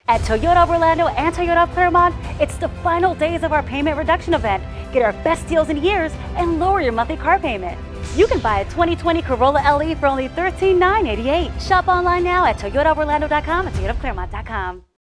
At Toyota of Orlando and Toyota of Claremont, it's the final days of our payment reduction event. Get our best deals in years and lower your monthly car payment. You can buy a 2020 Corolla LE for only $13,988. Shop online now at toyotaoforlando.com and toyotaofclaremont.com.